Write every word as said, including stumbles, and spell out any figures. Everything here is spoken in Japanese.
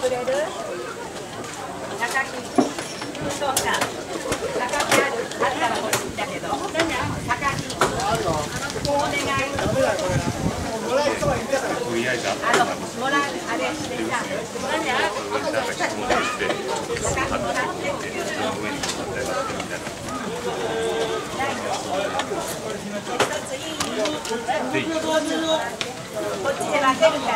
くれる？高木、そうさ、高木ある、あったら欲しいんだけど。高木、お願い。あの、もらう、あれしてさ。何あ？高木もらって。一ついい？こっちで分けるから。